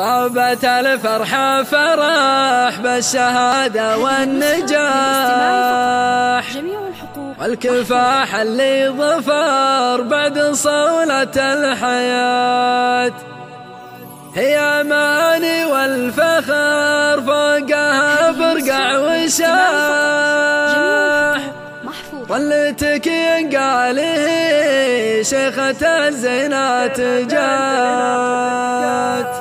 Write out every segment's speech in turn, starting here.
طابت الفرحة فرح بالشهادة والنجاح والكفاح اللي ظفر بعد صولة الحياة. هي أماني والفخر فوقها برقع وشاح ظلتك ينقال هي شيخة الزينات جات.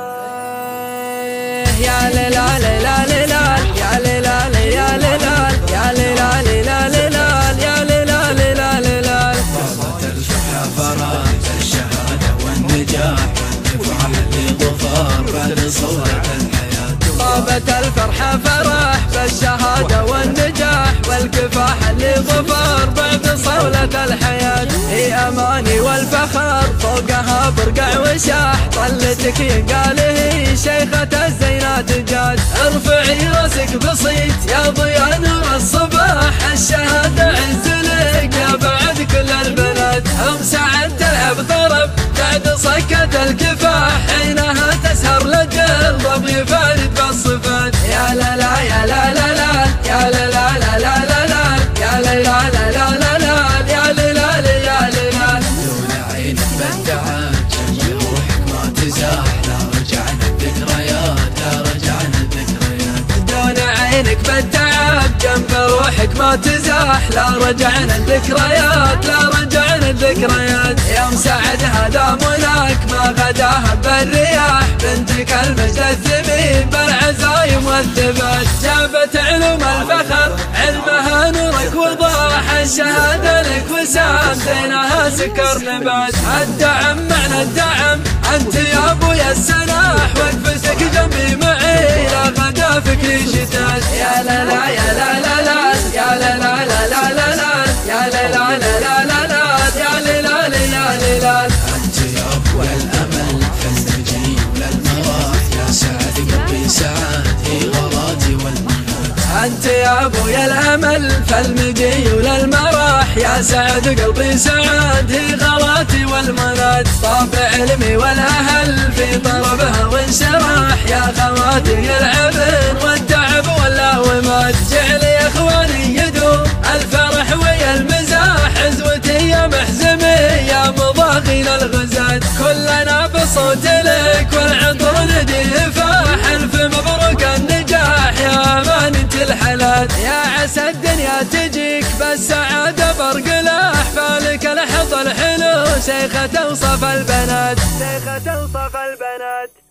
يا ليلا ليلا ليلا يا ليلا يا ليلا يا ليلا ليلا ليلا يا ليلا ليلا ليلا. طابت الفرحة فرح بالشهادة والنجاح والكفاح اللي ظفر بعد صولة الحياة. طابت الفرحة فرح بالشهادة والنجاح والكفاح اللي ظفر بعد صولة الحياة. هي أماني والفخر فوقها برقع وشاح طلتك ينقال هي شيخة الزينات جات. ارفعي راسك بصيت يا ضياء نور الصباح الشهادة عز لك يا بعد كل البنات. هم ساعد تلعب طرب بعد صكة الكفاح حينها تسهر لجل ضب يفارد بالصفات. يا لا لا يا لا لا لا يا لا لا لا لا لا لا يا لا لا لا لا لا لا يا لا لا لا يا لا لا. دون عينك بدعت جنب روحك ما تزاح لا رجعنا الذكريات لا رجعنا الذكريات. دون عينك بالتعب جنب روحك ما تزاح لا رجعنا الذكريات لا رجعنا الذكريات. يوم سعد هذا مناك ما غداها بالرياح بنتك المجد الثمين بالعزايم والثبات. جابت علوم الفخر علمها نورك وضاح الشهادة لك وسام زينها سكر نبات. الدعم معنى الدعم أنت يا أبويا السلاح وقفتك جنبي معي لا غدا فكري شتات. يا لا لا يا لا لا لا يا لا لا لا لا لا لا يا لا لا لا لا لا لا يا لا لا لا لا لا. أنت يا أبويا الأمل فالنجي وللمراح يا سعد قلبي سعاد هي غلاتي والمنات. أنت يا أبويا الأمل فالمجي وللمراح يا سعد قلبي سعاد هي غلاتي والمنات. طابع علمي والأهل في طربها وانشراح يا خواتي العبن والتعب واللاومات. جعل يا إخواني يدوم الفرح ويا المزاح عزوتي يا محزمي يا مضاغين الغزات. كلنا بصوت لك والعطر ندي فاح الف مبروك النجاح يا أمان انت الحلال. يا عسى الدنيا تجيك بالسعادة برقلاح فالك لحظ الحلو شيخة توصف البنات شيخة توصف البنات.